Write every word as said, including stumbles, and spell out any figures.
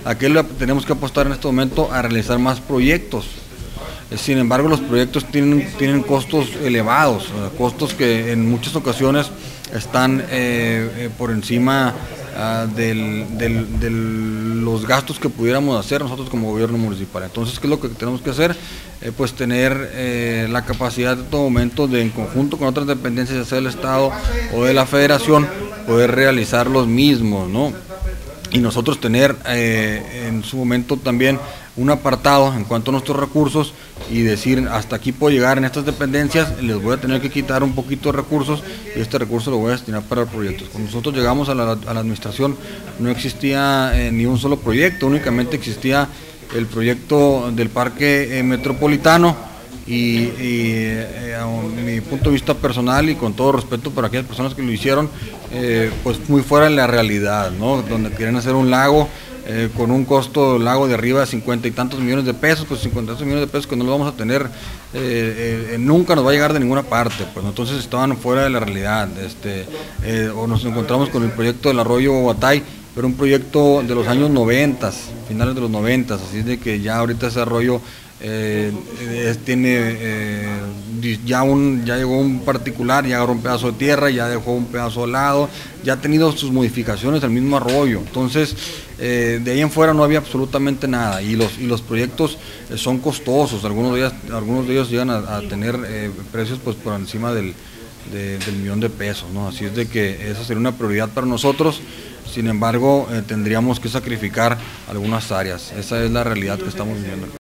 ¿A qué le tenemos que apostar en este momento? A realizar más proyectos. Sin embargo, los proyectos tienen, tienen costos elevados, costos que en muchas ocasiones están eh, eh, por encima uh, del, del, de los gastos que pudiéramos hacer nosotros como gobierno municipal. Entonces, ¿qué es lo que tenemos que hacer? Eh, pues tener eh, la capacidad de todo momento de, en conjunto con otras dependencias, ya sea del Estado o de la Federación, poder realizar los mismos, ¿no? Y nosotros tener eh, en su momento también un apartado en cuanto a nuestros recursos y decir, hasta aquí puedo llegar en estas dependencias, les voy a tener que quitar un poquito de recursos y este recurso lo voy a destinar para proyectos. Cuando nosotros llegamos a la, a la administración no existía eh, ni un solo proyecto, únicamente existía el proyecto del parque eh, metropolitano y, y eh, a mi punto de vista personal y con todo respeto para aquellas personas que lo hicieron, eh, pues muy fuera de la realidad, ¿no? Donde quieren hacer un lago Eh, con un costo lago de arriba de cincuenta y tantos millones de pesos, pues cincuenta y tantos millones de pesos que no lo vamos a tener, eh, eh, nunca nos va a llegar de ninguna parte, pues entonces estaban fuera de la realidad. Este, eh, o nos encontramos con el proyecto del arroyo Guatay, pero un proyecto de los años noventas, finales de los noventas, así de que ya ahorita ese arroyo eh, es, tiene eh, ya un ya llegó un particular, ya agarró un pedazo de tierra, ya dejó un pedazo de lado, ya ha tenido sus modificaciones el mismo arroyo. Entonces eh, de ahí en fuera no había absolutamente nada y los y los proyectos eh, son costosos, algunos de ellos algunos de ellos llegan a, a tener eh, precios pues por encima del, de, del millón de pesos, ¿no? Así es de que esa sería una prioridad para nosotros. Sin embargo, eh, tendríamos que sacrificar algunas áreas. Esa es la realidad que estamos viviendo.